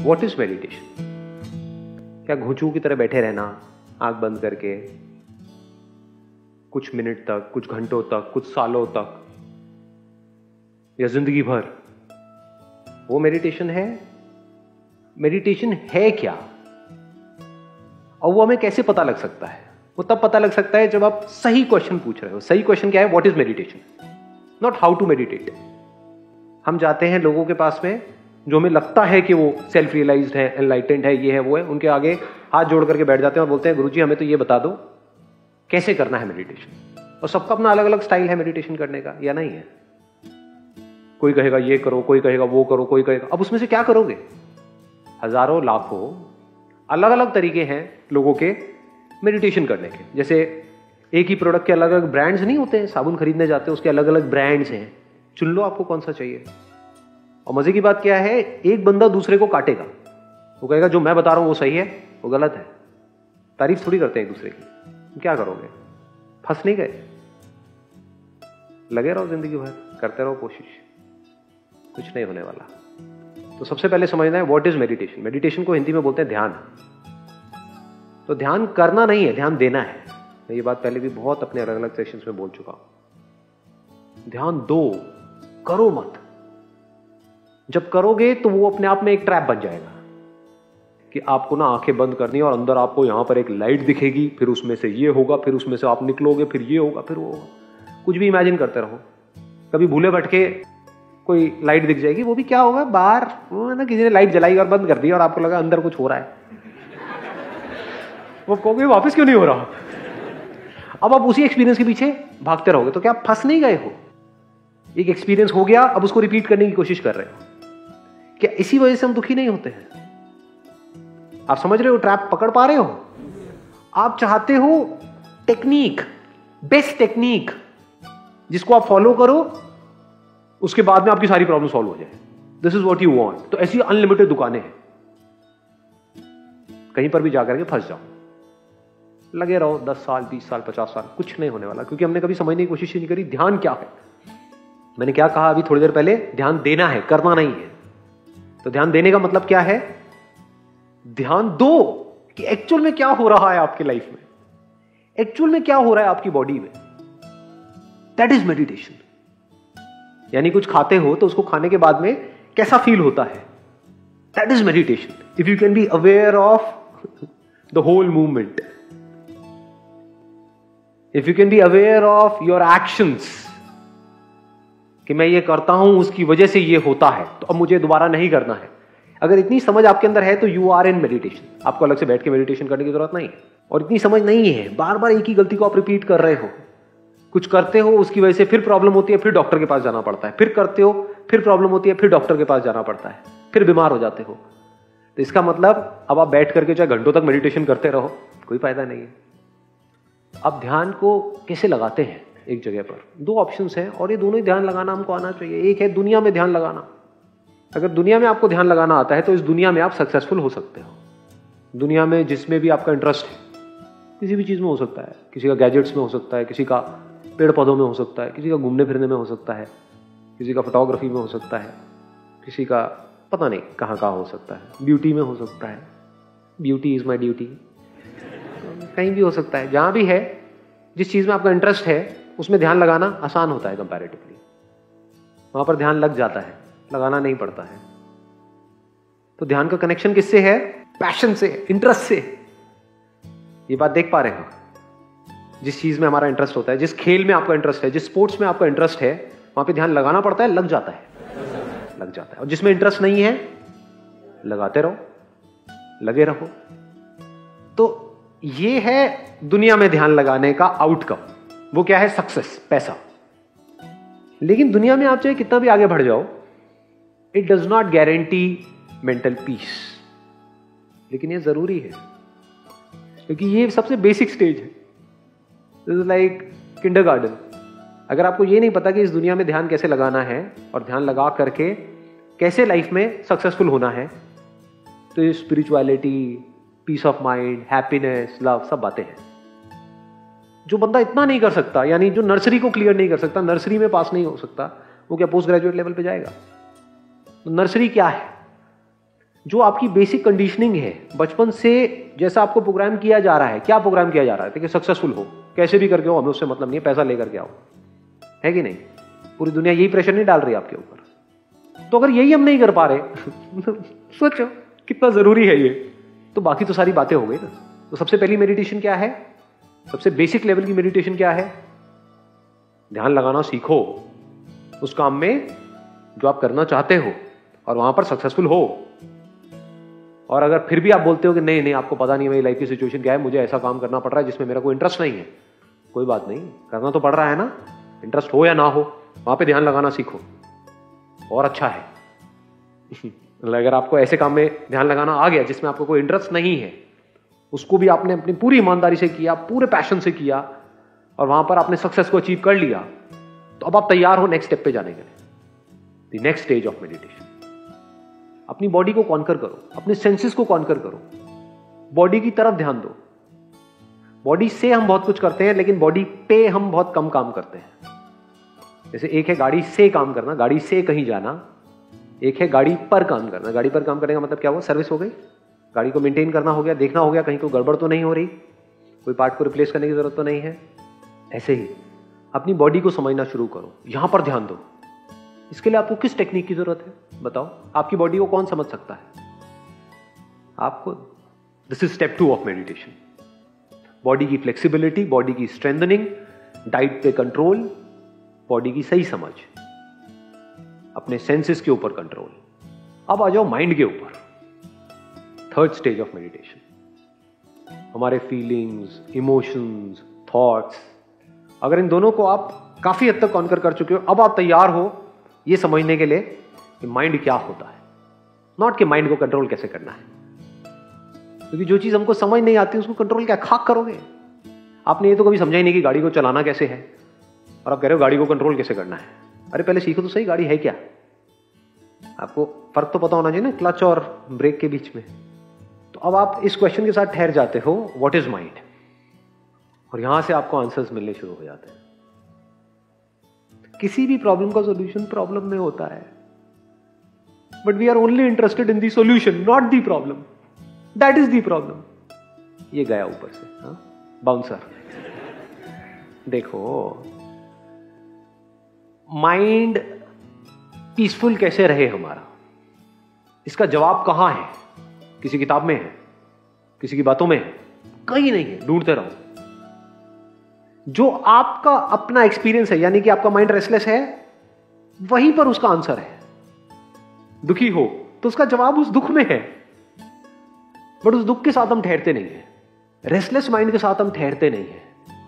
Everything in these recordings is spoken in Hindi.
What is meditation? क्या घुंचू की तरह बैठे रहना आंख बंद करके कुछ मिनट तक, कुछ घंटों तक, कुछ सालों तक या जिंदगी भर, वो मेडिटेशन है? मेडिटेशन है क्या और वो हमें कैसे पता लग सकता है? वो तब पता लग सकता है जब आप सही क्वेश्चन पूछ रहे हो। सही क्वेश्चन क्या है? What is meditation, not how to meditate. हम जाते हैं लोगों के पास में जो हमें लगता है कि वो सेल्फ रियलाइज्ड है, एनलाइटेंड है, ये है वो है, उनके आगे हाथ जोड़ करके बैठ जाते हैं और बोलते हैं गुरुजी हमें तो ये बता दो कैसे करना है मेडिटेशन। और सबका अपना अलग अलग स्टाइल है मेडिटेशन करने का, या नहीं है? कोई कहेगा ये करो, कोई कहेगा वो करो, कोई कहेगा, अब उसमें से क्या करोगे? हजारों लाखों अलग अलग तरीके हैं लोगों के मेडिटेशन करने के। जैसे एक ही प्रोडक्ट के अलग अलग ब्रांड्स नहीं होते हैं, साबुन खरीदने जाते हैं उसके अलग अलग ब्रांड्स हैं, चुन लो आपको कौन सा चाहिए। और मजे की बात क्या है, एक बंदा दूसरे को काटेगा, वो कहेगा जो मैं बता रहा हूं वो सही है, वो गलत है। तारीफ थोड़ी करते हैं एक दूसरे की। क्या करोगे? फंस नहीं गए? लगे रहो जिंदगी भर, करते रहो कोशिश, कुछ नहीं होने वाला। तो सबसे पहले समझना है व्हाट इज मेडिटेशन। मेडिटेशन को हिंदी में बोलते हैं ध्यान। तो ध्यान करना नहीं है, ध्यान देना है। मैं ये बात पहले भी बहुत अपने अलग अलग सेशंस में बोल चुका हूं। ध्यान दो, करो मत। जब करोगे तो वो अपने आप में एक ट्रैप बन जाएगा कि आपको ना आंखें बंद करनी है और अंदर आपको यहां पर एक लाइट दिखेगी, फिर उसमें से ये होगा, फिर उसमें से आप निकलोगे, फिर ये होगा, फिर वो होगा। कुछ भी इमेजिन करते रहो। कभी भूले भटके कोई लाइट दिख जाएगी, वो भी क्या होगा, बाहर वो ना किसी ने लाइट जलाई और बंद कर दी और आपको लगा अंदर कुछ हो रहा है। वो कहोगे वापस क्यों नहीं हो रहा? अब आप उसी एक्सपीरियंस के पीछे भागते रहोगे। तो क्या आप फंस नहीं गए हो? एक एक्सपीरियंस हो गया, अब उसको रिपीट करने की कोशिश कर रहे हो। क्या इसी वजह से हम दुखी नहीं होते हैं? आप समझ रहे हो? ट्रैप पकड़ पा रहे हो? आप चाहते हो टेक्निक, बेस्ट टेक्निक, जिसको आप फॉलो करो, उसके बाद में आपकी सारी प्रॉब्लम सॉल्व हो जाए। This is what you want. तो ऐसी अनलिमिटेड दुकानें हैं, कहीं पर भी जाकर के फंस जाओ, लगे रहो 10 साल, 20 साल, 50 साल, कुछ नहीं होने वाला, क्योंकि हमने कभी समझने की कोशिश ही नहीं करी ध्यान क्या है। मैंने क्या कहा अभी थोड़ी देर पहले? ध्यान देना है, करना नहीं है। तो ध्यान देने का मतलब क्या है? ध्यान दो कि एक्चुअल में क्या हो रहा है आपकी लाइफ में, एक्चुअल में क्या हो रहा है आपकी बॉडी में। That is meditation. यानी कुछ खाते हो तो उसको खाने के बाद में कैसा फील होता है, that is meditation. If you can be aware of the whole movement, if you can be aware of your actions, कि मैं ये करता हूं उसकी वजह से ये होता है, तो अब मुझे दोबारा नहीं करना है। अगर इतनी समझ आपके अंदर है तो यू आर इन मेडिटेशन। आपको अलग से बैठ के मेडिटेशन करने की जरूरत नहीं है। और इतनी समझ नहीं है, बार बार एक ही गलती को आप रिपीट कर रहे हो, कुछ करते हो उसकी वजह से फिर प्रॉब्लम होती है, फिर डॉक्टर के पास जाना पड़ता है, फिर करते हो फिर प्रॉब्लम होती है, फिर डॉक्टर के पास जाना पड़ता है, फिर बीमार हो जाते हो। तो इसका मतलब अब आप बैठ करके चाहे घंटों तक मेडिटेशन करते रहो, कोई फायदा नहीं है। अब ध्यान को कैसे लगाते हैं? एक जगह पर दो ऑप्शंस हैं और ये दोनों ही ध्यान लगाना हमको आना चाहिए। एक है दुनिया में ध्यान लगाना। अगर दुनिया में आपको ध्यान लगाना आता है तो इस दुनिया में आप सक्सेसफुल हो सकते हो। दुनिया में जिसमें भी आपका इंटरेस्ट है, किसी भी चीज में हो सकता है, किसी का गैजेट्स में हो सकता है, किसी का पेड़ पौधों में हो सकता है, किसी का घूमने फिरने में हो सकता है, किसी का फोटोग्राफी में हो सकता है, किसी का पता नहीं कहाँ कहाँ हो सकता है, ब्यूटी में हो सकता है, ब्यूटी इज माई ड्यूटी, कहीं भी हो सकता है। जहां भी है, जिस चीज में आपका इंटरेस्ट है उसमें ध्यान लगाना आसान होता है कंपैरेटिवली। वहां पर ध्यान लग जाता है, लगाना नहीं पड़ता है। तो ध्यान का कनेक्शन किससे है? पैशन से, इंटरेस्ट से। ये बात देख पा रहे हो? जिस चीज में हमारा इंटरेस्ट होता है, जिस खेल में आपका इंटरेस्ट है, जिस स्पोर्ट्स में आपका इंटरेस्ट है, वहां पे ध्यान लगाना पड़ता है, लग जाता है, लग जाता है। और जिसमें इंटरेस्ट नहीं है, लगाते रहो, लगे रहो। तो ये है दुनिया में ध्यान लगाने का आउटकम। वो क्या है? सक्सेस, पैसा। लेकिन दुनिया में आप चाहे कितना भी आगे बढ़ जाओ, it does not guarantee mental peace. लेकिन ये जरूरी है, क्योंकि ये सबसे बेसिक स्टेज है। This is like kindergarten. अगर आपको ये नहीं पता कि इस दुनिया में ध्यान कैसे लगाना है और ध्यान लगा करके कैसे लाइफ में सक्सेसफुल होना है, तो ये spirituality, peace of mind, happiness, love, सब बातें हैं। जो बंदा इतना नहीं कर सकता, यानी जो नर्सरी को क्लियर नहीं कर सकता, नर्सरी में पास नहीं हो सकता, वो क्या पोस्ट ग्रेजुएट लेवल पे जाएगा? तो नर्सरी क्या है? जो आपकी बेसिक कंडीशनिंग है बचपन से, जैसा आपको प्रोग्राम किया जा रहा है, क्या प्रोग्राम किया जा रहा है कि सक्सेसफुल हो, कैसे भी करके हो, हमें उससे मतलब नहीं है, पैसा लेकर के आओ, है कि नहीं? पूरी दुनिया यही प्रेशर नहीं डाल रही आपके ऊपर। तो अगर यही हम नहीं कर पा रहे सोचो कितना जरूरी है ये, तो बाकी तो सारी बातें हो गई ना। तो सबसे पहली मेडिटेशन क्या है? सबसे बेसिक लेवल की मेडिटेशन क्या है? ध्यान लगाना सीखो उस काम में जो आप करना चाहते हो और वहां पर सक्सेसफुल हो। और अगर फिर भी आप बोलते हो कि नहीं नहीं आपको पता नहीं मेरी लाइफ की सिचुएशन क्या है, मुझे ऐसा काम करना पड़ रहा है जिसमें मेरा कोई इंटरेस्ट नहीं है, कोई बात नहीं, करना तो पड़ रहा है ना, इंटरेस्ट हो या ना हो, वहां पे ध्यान लगाना सीखो और अच्छा है। अगर आपको ऐसे काम में ध्यान लगाना आ गया जिसमें आपको कोई इंटरेस्ट नहीं है, उसको भी आपने अपनी पूरी ईमानदारी से किया, पूरे पैशन से किया और वहां पर आपने सक्सेस को अचीव कर लिया, तो अब आप तैयार हो नेक्स्ट स्टेप पे जाने के लिए, the next stage of meditation. अपनी बॉडी को कॉन्कर करो, अपने सेंसेस को कॉन्कर करो, बॉडी की तरफ ध्यान दो। बॉडी से हम बहुत कुछ करते हैं लेकिन बॉडी पे हम बहुत कम काम करते हैं। जैसे एक है गाड़ी से काम करना, गाड़ी से कहीं जाना, एक है गाड़ी पर काम करना। गाड़ी पर काम करने का मतलब क्या हुआ? सर्विस हो गई, गाड़ी को मेंटेन करना हो गया, देखना हो गया कहीं कोई गड़बड़ तो नहीं हो रही, कोई पार्ट को रिप्लेस करने की जरूरत तो नहीं है। ऐसे ही अपनी बॉडी को समझना शुरू करो, यहां पर ध्यान दो। इसके लिए आपको किस टेक्निक की जरूरत है बताओ? आपकी बॉडी को कौन समझ सकता है? आपको। This is step 2 of meditation. Body की फ्लेक्सिबिलिटी, बॉडी की स्ट्रेंथनिंग, डाइट पे कंट्रोल, बॉडी की सही समझ, अपने सेंसेस के ऊपर कंट्रोल। अब आ जाओ माइंड के ऊपर, थर्ड स्टेज ऑफ मेडिटेशन। हमारे फीलिंग्स, इमोशंस, थॉट्स, अगर इन दोनों को आप काफी हद तक कॉन्कर कर चुके हो, अब आप तैयार हो ये समझने के लिए कि माइंड क्या होता है, नॉट कि माइंड को कंट्रोल कैसे करना है। क्योंकि जो चीज हमको समझ नहीं आती उसको कंट्रोल क्या खाक करोगे? आपने ये तो कभी समझा ही नहीं कि गाड़ी को चलाना कैसे है, और आप कह रहे हो गाड़ी को कंट्रोल कैसे करना है। अरे पहले सीखो तो सही, गाड़ी है क्या? आपको फर्क तो पता होना चाहिए ना क्लच और ब्रेक के बीच में। तो अब आप इस क्वेश्चन के साथ ठहर जाते हो, व्हाट इज माइंड, और यहां से आपको आंसर्स मिलने शुरू हो जाते हैं। किसी भी प्रॉब्लम का सॉल्यूशन प्रॉब्लम में होता है, but we are only interested in the solution, not the problem. That is the problem. ये गया ऊपर से बाउंसर। देखो माइंड पीसफुल कैसे रहे हमारा, इसका जवाब कहां है? किसी किताब में है, किसी की बातों में है? कहीं नहीं है, ढूंढते रहो। जो आपका अपना एक्सपीरियंस है, यानी कि आपका माइंड रेस्टलेस है, वहीं पर उसका आंसर है। दुखी हो तो उसका जवाब उस दुख में है, बट उस दुख के साथ हम ठहरते नहीं है, रेस्टलेस माइंड के साथ हम ठहरते नहीं है।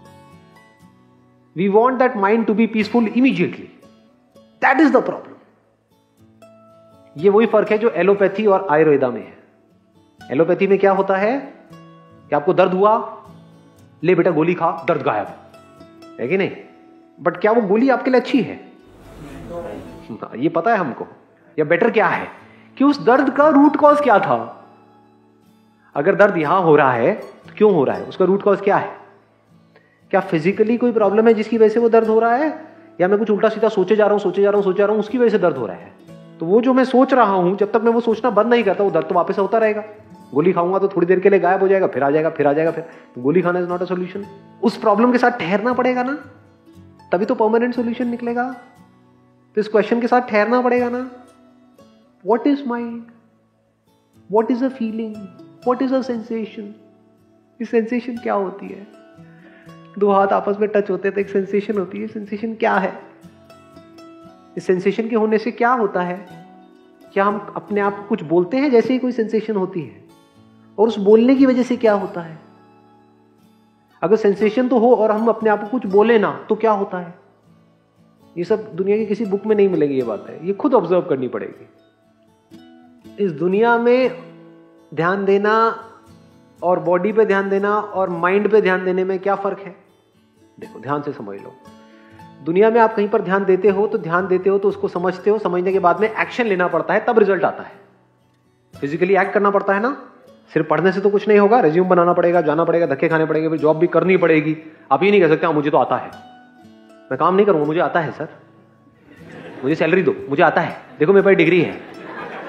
We want that mind to be peaceful immediately, that is the problem. ये वही फर्क है जो एलोपैथी और आयुर्वेदा में है। एलोपैथी में क्या होता है कि आपको दर्द हुआ, ले बेटा गोली खा, दर्द गायब, है कि नहीं? बट क्या वो गोली आपके लिए अच्छी है? ये पता है हमको। या बेटर क्या है कि उस दर्द का रूट कॉज क्या था। अगर दर्द यहां हो रहा है तो क्यों हो रहा है, उसका रूट कॉज क्या है? क्या फिजिकली कोई प्रॉब्लम है जिसकी वजह से वो दर्द हो रहा है, या मैं कुछ उल्टा सीधा सोचे जा रहा हूं उसकी वजह से दर्द हो रहा है? तो वो जो मैं सोच रहा हूं, जब तक मैं वो सोचना बंद नहीं करता, वो दर्द तो वापस होता रहेगा। गोली खाऊंगा तो थोड़ी देर के लिए गायब हो जाएगा, फिर आ जाएगा, फिर आ जाएगा, फिर तो गोली खाना इज नॉट अ सॉल्यूशन। उस प्रॉब्लम के साथ ठहरना पड़ेगा ना, तभी तो परमानेंट सॉल्यूशन निकलेगा। तो इस क्वेश्चन के साथ ठहरना पड़ेगा ना, what is mind, what is a feeling, what is a sensation. ये सेंसेशन क्या होती है? दो हाथ आपस में टच होते हैं तो एक सेंसेशन होती है। सेंसेशन क्या है? इस सेंसेशन के होने से क्या होता है? क्या हम अपने आप को कुछ बोलते हैं जैसे ही कोई सेंसेशन होती है, और उस बोलने की वजह से क्या होता है? अगर सेंसेशन तो हो और हम अपने आप को कुछ बोले ना, तो क्या होता है? ये सब दुनिया की किसी बुक में नहीं मिलेगी, ये बात है, ये खुद ऑब्जर्व करनी पड़ेगी। इस दुनिया में ध्यान देना और बॉडी पे ध्यान देना और माइंड पे ध्यान देने में क्या फर्क है? देखो ध्यान से समझ लो। दुनिया में आप कहीं पर ध्यान देते हो तो उसको समझते हो, समझने के बाद में एक्शन लेना पड़ता है, तब रिजल्ट आता है। फिजिकली एक्ट करना पड़ता है ना, सिर्फ पढ़ने से तो कुछ नहीं होगा। रिज्यूम बनाना पड़ेगा, जाना पड़ेगा, धक्के खाने पड़ेंगे, फिर जॉब भी करनी पड़ेगी। आप ये नहीं कह सकते मुझे तो आता है, मैं काम नहीं करूंगा, मुझे आता है सर, मुझे सैलरी दो, मुझे आता है, देखो मेरे पास डिग्री है।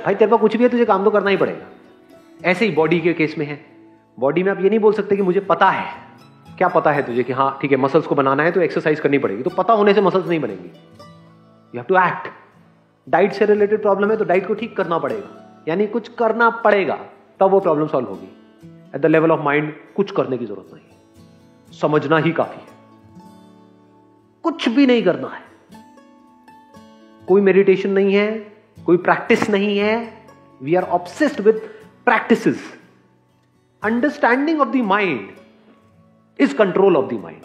भाई तेरे पास कुछ भी है, तुझे काम तो करना ही पड़ेगा। ऐसे ही बॉडी के केस में है। बॉडी में आप ये नहीं बोल सकते कि मुझे पता है। क्या पता है तुझे कि हाँ ठीक है मसल्स को बनाना है तो एक्सरसाइज करनी पड़ेगी, तो पता होने से मसल्स नहीं बनेंगी। You have to act. Diet से रिलेटेड प्रॉब्लम है तो डाइट को ठीक करना पड़ेगा, यानी कुछ करना पड़ेगा, तब वो प्रॉब्लम सॉल्व होगी। At the level of mind कुछ करने की जरूरत नहीं है, समझना ही काफी है, कुछ भी नहीं करना है। कोई मेडिटेशन नहीं है, कोई प्रैक्टिस नहीं है। We are obsessed with practices. Understanding of the mind is control of the mind.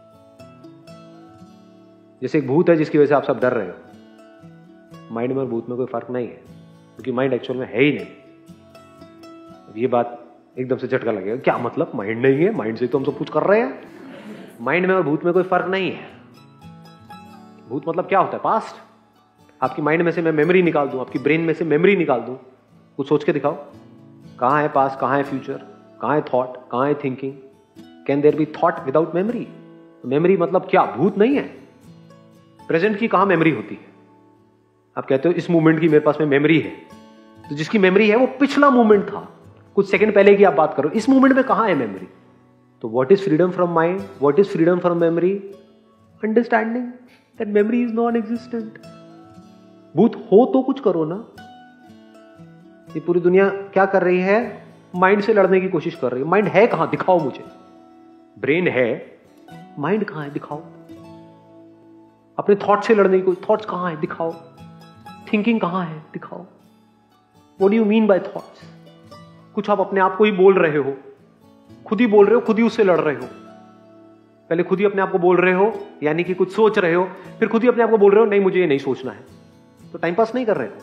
जैसे एक भूत है जिसकी वजह से आप सब डर रहे हो, माइंड में और भूत में कोई फर्क नहीं है, क्योंकि माइंड एक्चुअल में है ही नहीं। ये बात एकदम से झटका लगेगा, क्या मतलब माइंड नहीं है, माइंड से तो हम सब कुछ कर रहे हैं। माइंड में और भूत में कोई फर्क नहीं है। भूत मतलब क्या होता है? पास्ट। आपकी माइंड में से मैं मेमोरी निकाल दूं, आपकी ब्रेन में से मेमोरी निकाल दूं, कुछ सोच के दिखाओ, कहां है पास्ट, कहां है फ्यूचर, कहां है थॉट, कहां है thinking? Can there be thought without memory? Memory मतलब क्या? भूत नहीं है। प्रेजेंट की कहां मेमोरी होती है? आप कहते हो इस मूवमेंट की मेरे पास में मेमोरी है, तो जिसकी मेमोरी है वो पिछला मूवमेंट था, कुछ सेकंड पहले की आप बात करो, इस मूवमेंट में कहां है मेमोरी? तो what is freedom from mind, what is freedom from memory? Understanding that memory is non existent. भूत हो तो कुछ करो ना। ये पूरी दुनिया क्या कर रही है? माइंड से लड़ने की कोशिश कर रही है। माइंड है कहां? दिखाओ मुझे। ब्रेन है, माइंड कहां है? दिखाओ। अपने थॉट से लड़ने की कोशिश, थॉट्स कहां है? दिखाओ। थिंकिंग कहां है? दिखाओ। What do you mean by thoughts? कुछ आप अपने आप को ही बोल रहे हो, खुद ही बोल रहे हो, खुद ही उससे लड़ रहे हो। पहले खुद ही अपने आप को बोल रहे हो, यानी कि कुछ सोच रहे हो, फिर खुद ही अपने आप को बोल रहे हो नहीं मुझे ये नहीं सोचना है, तो टाइम पास नहीं कर रहे हो।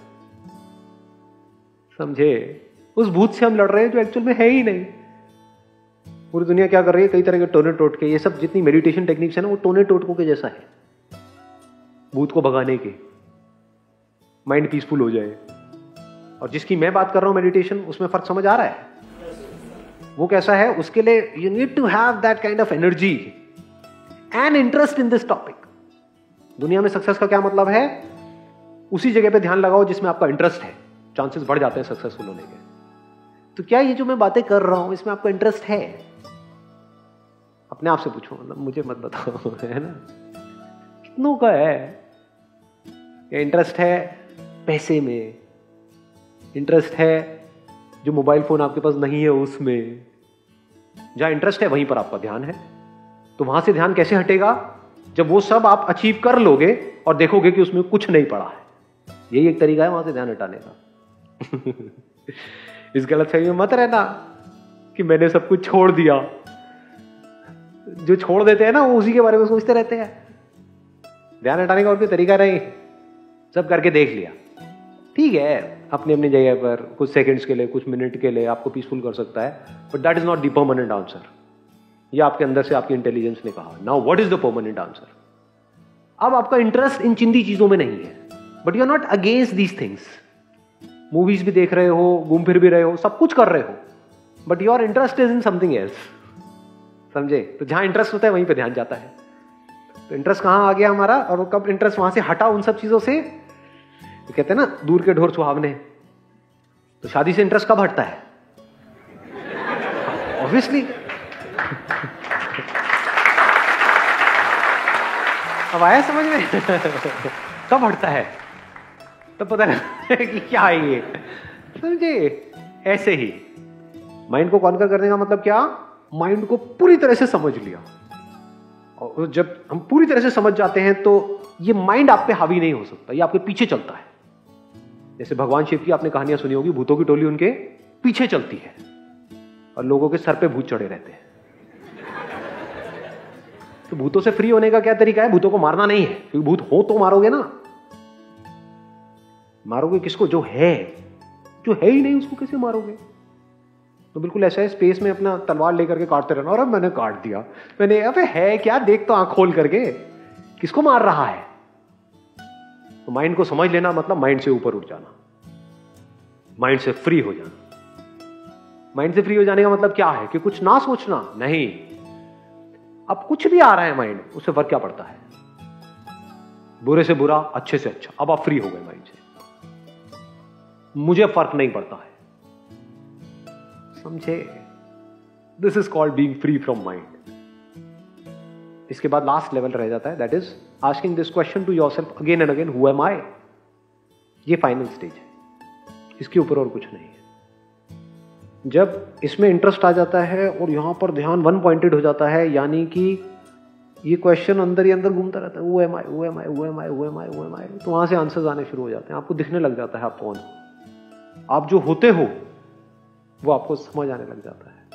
समझे? उस भूत से हम लड़ रहे हैं जो एक्चुअल में है ही नहीं। पूरी दुनिया क्या कर रही है? कई तरह के टोने टोटके, ये सब जितनी मेडिटेशन टेक्निक्स है ना, वो टोने टोटकों के जैसा है, भूत को भगाने के, माइंड पीसफुल हो जाए। और जिसकी मैं बात कर रहा हूं मेडिटेशन, उसमें फर्क समझ आ रहा है? वो कैसा है? उसके लिए you need to have that kind of energy and interest in this topic. दुनिया में सक्सेस का क्या मतलब है? उसी जगह पे ध्यान लगाओ जिसमें आपका इंटरेस्ट है, चांसेस बढ़ जाते हैं सक्सेसफुल होने के। तो क्या ये जो मैं बातें कर रहा हूं इसमें आपका इंटरेस्ट है? अपने आप से पूछो, मतलब मुझे मत बताओ, है ना? कितनों का है? या इंटरेस्ट है पैसे में, इंटरेस्ट है जो मोबाइल फोन आपके पास नहीं है उसमें। जहां इंटरेस्ट है वहीं पर आपका ध्यान है। तो वहां से ध्यान कैसे हटेगा? जब वो सब आप अचीव कर लोगे और देखोगे कि उसमें कुछ नहीं पड़ा है। यही एक तरीका है वहां से ध्यान हटाने का। इस गलतफहमी में मत रहना कि मैंने सब कुछ छोड़ दिया। जो छोड़ देते हैं ना वो उसी के बारे में सोचते रहते हैं। ध्यान हटाने का और कोई तरीका नहीं, सब करके देख लिया, ठीक है, अपनी अपनी जगह पर कुछ सेकंड्स के लिए, कुछ मिनट के लिए आपको पीसफुल कर सकता है, but that is not the permanent answer. ये आपके अंदर से आपकी इंटेलिजेंस ने कहा। Now what is the permanent answer? अब आपका इंटरेस्ट इन चिंदी चीजों में नहीं है, but you are not against these things. Movies भी देख रहे हो, घूम फिर भी रहे हो, सब कुछ कर रहे हो, but your interest is in something else. समझे? तो जहां इंटरेस्ट होता है वहीं पे ध्यान जाता है। तो इंटरेस्ट कहां आ गया हमारा, और वो कब इंटरेस्ट वहां से हटा उन सब चीजों से? तो कहते हैं ना दूर के ढोर सुहावने। तो शादी से इंटरेस्ट कब हटता है? ऑब्वियसली। अब आया समझ में? कब हटता है? तब पता लगता है कि क्या है ये। समझे? ऐसे ही माइंड को कॉन्कर करने का मतलब क्या? माइंड को पूरी तरह से समझ लिया। और जब हम पूरी तरह से समझ जाते हैं तो ये माइंड आप पे हावी नहीं हो सकता, ये आपके पीछे चलता है। जैसे भगवान शिव की आपने कहानियां सुनी होगी, भूतों की टोली उनके पीछे चलती है और लोगों के सर पे भूत चढ़े रहते हैं। तो भूतों से फ्री होने का क्या तरीका है? भूतों को मारना नहीं है, क्योंकि भूत हो तो मारोगे ना। मारोगे किसको? जो है ही नहीं उसको कैसे मारोगे? तो बिल्कुल ऐसा है, स्पेस में अपना तलवार लेकर के काटते रहना। और अब मैंने काट दिया, मैंने, अबे है क्या, देख तो आंख खोल करके, किसको मार रहा है? तो माइंड को समझ लेना मतलब माइंड से ऊपर उठ जाना, माइंड से फ्री हो जाना। माइंड से फ्री हो जाने का मतलब क्या है? कि कुछ ना सोचना नहीं। अब कुछ भी आ रहा है माइंड, उससे फर्क क्या पड़ता है? बुरे से बुरा, अच्छे से अच्छा, अब आप फ्री हो गए माइंड से। मुझे फर्क नहीं पड़ता है, समझे? This is called being free from mind. इसके बाद लास्ट लेवल रह जाता है, that is asking this question to yourself again and again, who am I? ये फाइनल स्टेज है, इसके ऊपर और कुछ नहीं है। जब इसमें इंटरेस्ट आ जाता है और यहां पर ध्यान वन पॉइंटेड हो जाता है, यानी कि ये क्वेश्चन अंदर ही अंदर घूमता रहता है, who am I, who am I, who am I, who am I, who am I, तो वहां से आंसर्स आने शुरू हो जाते हैं। आपको दिखने लग जाता है आप कौन हो, आप जो होते हो वो आपको समझ आने लग जाता है।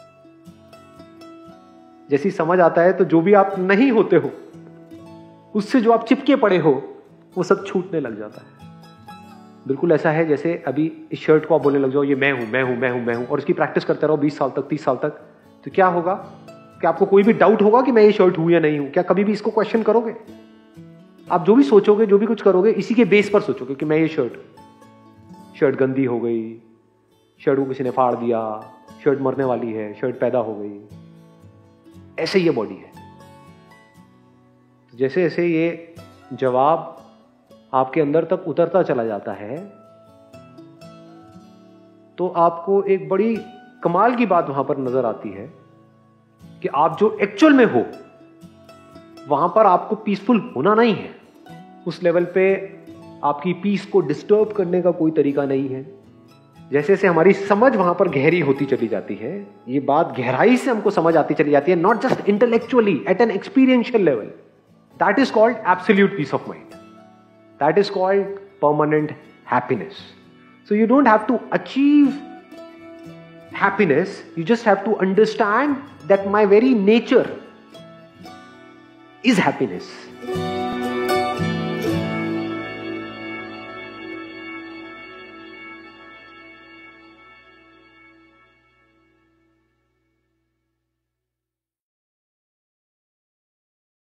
जैसी समझ आता है तो जो भी आप नहीं होते हो, उससे जो आप चिपके पड़े हो, वो सब छूटने लग जाता है। बिल्कुल ऐसा है जैसे अभी इस शर्ट को आप बोलने लग जाओ, ये मैं हूं, मैं हूं, मैं हूं, मैं हूं, और इसकी प्रैक्टिस करते रहो 20 साल तक, 30 साल तक, तो क्या होगा? क्या आपको कोई भी डाउट होगा कि मैं ये शर्ट हूं या नहीं हूं? क्या कभी भी इसको क्वेश्चन करोगे? आप जो भी सोचोगे, जो भी कुछ करोगे, इसी के बेस पर सोचोगे कि मैं ये शर्ट गंदी हो गई, शर्ट को किसी ने फाड़ दिया, शर्ट मरने वाली है, शर्ट पैदा हो गई। ऐसे ये बॉडी है। जैसे जैसे ये जवाब आपके अंदर तक उतरता चला जाता है, तो आपको एक बड़ी कमाल की बात वहां पर नजर आती है कि आप जो एक्चुअल में हो, वहां पर आपको पीसफुल होना नहीं है। उस लेवल पे आपकी पीस को डिस्टर्ब करने का कोई तरीका नहीं है। जैसे जैसे हमारी समझ वहां पर गहरी होती चली जाती है, ये बात गहराई से हमको समझ आती चली जाती है, not just intellectually, at an experiential level, that is called absolute peace of mind, that is called permanent happiness. So you don't have to achieve happiness, you just have to understand that my very nature is happiness.